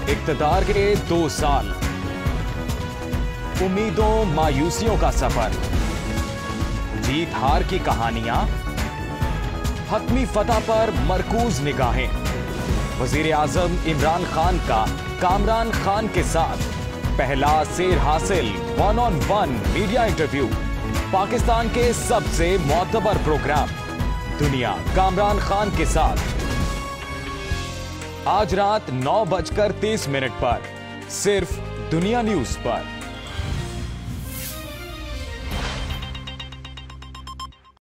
इक्तदार के 2 साल, उम्मीदों मायूसियों का सफर, जीत हार की कहानियां, हतमी फतह पर मरकूज निगाहें। वजीर आजम इमरान खान का कामरान खान के साथ पहला सेर हासिल 1-on-1 मीडिया इंटरव्यू। पाकिस्तान के सबसे मोतबर प्रोग्राम दुनिया कामरान खान के साथ आज रात 9:30 पर सिर्फ दुनिया न्यूज पर।